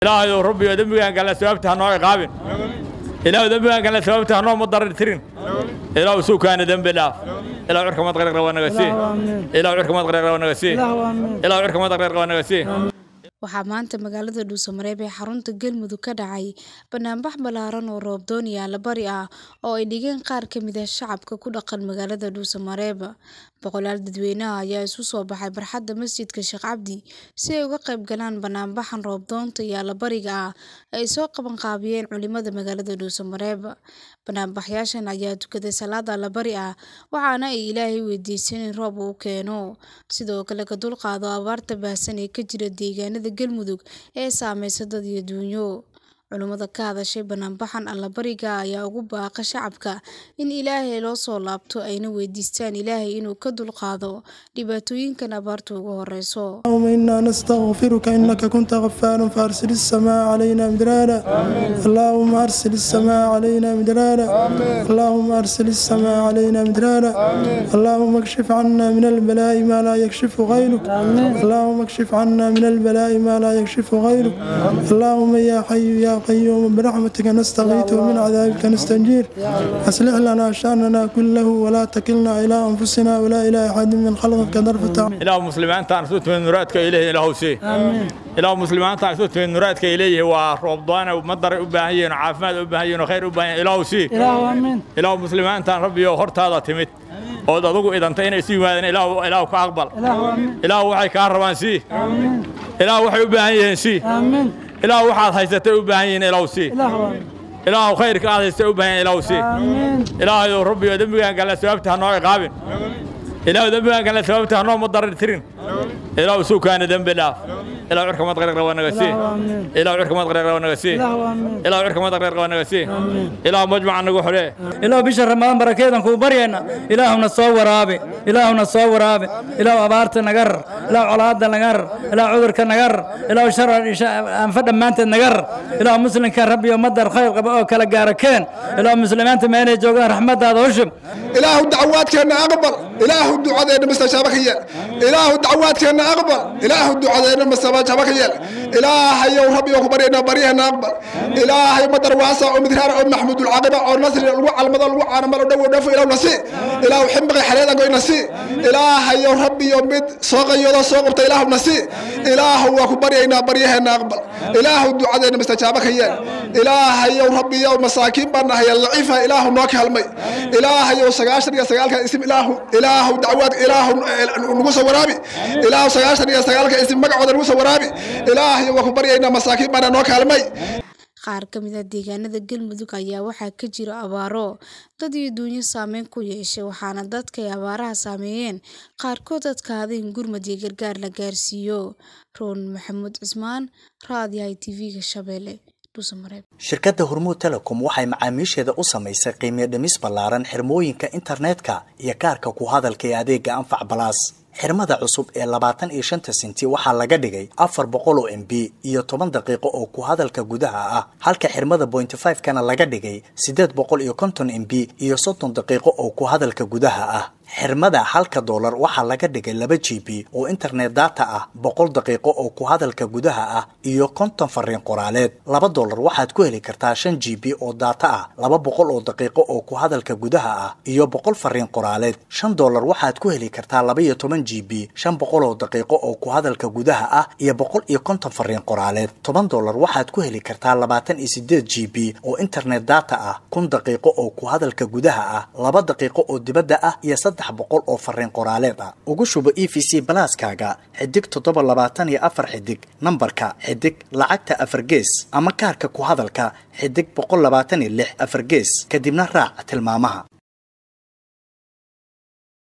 إلهي ربي ودمبيان قال سببتها نوع قابن إلهي دمبيان قال سببتها نوع مضرر ترين إلهي سو كان ذنب الله إلهي عرك ما تغرق وانا غسي إلهي عرك ما تغرق وانا غسي إلهي عرك ما تغرق وانا غسي waxaa maanta magaalada Dhuusamareeb ee xarunta Galmudug ka dhacay banaanbax balaaran oo roob doon yaala bari ah oo ay dhigeen qaar ka mid ah shacabka ku dhaqan magaalada Dhuusamareeb boqolaal dadweyne ayaa isu soo baxay barxadda masjidka Sheekh Cabdi si ay uga qayb galaan banaanbaxan roob doonta yaala bariga ah ay soo qaban qaabiyeen culimada magaalada Dhuusamareeb banaanbaxyaashan ayaa tukaday salaada la bari ah waxaana ay Ilaahay weydiisteen in roob uu keeno sidoo kale ka dulqaado abaarta baahsan ee ka jira deegaanada Galmudug ee saameysay dad iyo duunyo culimada ka hadashay banaanbaxan alla bariga ayaa ugu baaqa shacabka in Ilaahay loo soo laabto ayna weydiistaan Ilaahay inuu ka dulqaado dhibaatooyinkan abaartu ugu horeyso inna nastaghfiruka innaka kunta ghaffaran farsilis samaa alayna midrara allahumma arsilis samaa alayna midrara allahumma arsilis samaa alayna midrara allahumma akshif 'anna min al-balaa'i ma la yakshifu ghayruk allahumma akshif 'anna min al-balaa'i ma la yakshifu ghayruk allahumma ya hayyu ya قيوم برحمتك نستغيث ومن عذابك نستنجير أصلح لنا شأننا كله ولا تكلنا إلى أنفسنا ولا إلى أحد من خلقك طرفة عين. إله مسلمان تعرفت من نوراتك إليه إله سي. إله مسلمان تعرفت من نوراتك إليه ورمضان ومطر أباهين وعافمات أباهين وخير أباهين إله سي. إله آمين. إله مسلمان تعرف يوهرت هذا تمت. هذا ضوء إذا انتهينا يسوي هذا إله كأقبل. إله آمين. إله وحي كهربان سي. آمين. إله وحي أباهين سي. آمين. إله واحد هيسته أباهين إله سي. إله خيرك هذا هيسته أباهين إله سي. إله ربي ودمبيان قال سببتها نوع قابن إله دمبيان قال سببتها نوع مضرر ترين إله سو كان ذنب الله إله عرك ما تغرق وانا غسي إله عرك ما تغرق وانا غسي إله عرك ما تغرق وانا غسي إله مجمع نقول حليه إله بشر رمضان بركيدا كو برينا إلهنا صور رابي إلهنا صور رابي إله أبارت نجر إله علاد نجر إله عذر كنجر إله شر أنفد ما أنت نجر إله مسلم كان ربي ومدر خير كلا جاركين إله مسلمان تماني جوجان رحمة هذا وشم إله الدعوات كان أقبل إله الدعاء إنه مستشابكية إله الدعوات كان أقبل إله الدعاء إنه مستشابكية إله يا ربي وخبرنا برينا أقبل إله مدر واسع ومدهار محمود العاقبة أو نصر الوعى المدر الوعى أنا مرة دو إله نسي إله حمق حلال قوي نسي إله يا ربي يومد صاغ يلا صاغ إله نسي إله وخبرنا برينا أقبل إله الدعاء إنه مستشابكية إله يا ربي يوم مساكين برنا هي الضعيفة إله ناك هالمي إله يا سجاشر يا سجال اسم إله دعوات إله نقص ورابي إله سجاشر يا سجال اسم مقعد نقص ورابي إله وخبرنا مساكين برنا ناك هالمي qaar ka mid ah deegaanada Galmudug ayaa waxa ka jira abaaro dad iyo duunyo saameyn ku yeeshay waxaana dadka ay abaaraha saameeyeen qaarkood dadkaadeen gurmad iyo gargaar la gaarsiiyo Roon Maxamuud Cismaan raadiyaha TV-ga Shabeelle Dhuusamareeb shirkadda Hormuud Telecom waxay macaamiisheeda u samaysay qiimo dhimis ballaaran xirmooyinka internetka iyo kaarka ku hadalka ee adeega Anfac Plus xirmada cusub ee 25 senti waxaa laga dhigay 400 MB iyo 10 daqiiqo oo ku hadalka gudaha ah halka xirmada 0.5 kana laga dhigay 850 MB iyo 30 daqiiqo oo ku hadalka gudaha ah xirmada $1 waxaa laga dhigay 2 GB oo internet data ah 100 daqiiqo oo ku hadalka gudaha ah iyo 50 fariin qoraaleed $2 waxaad ku heli kartaa 5 GB oo data ah 200 oo daqiiqo oo ku hadalka gudaha ah iyo 100 fariin qoraaleed $5 waxaad ku heli kartaa 12 GB 500 oo daqiiqo oo ku hadalka gudaha ah iyo 150 fariin qoraaleed $10 waxaad ku heli kartaa 28 GB oo internet data ah 1000 daqiiqo oo ku hadalka gudaha ah 2 daqiiqo oo dibadda ah iyo 300 oo fariin qoraaleed ah ugu shubo EVC Plus-kaaga xidig 724 xidig nambarka xidig lacagta 4 gees ama kaarka ku hadalka xidig 126 4 gees kadibna raac tilmaamaha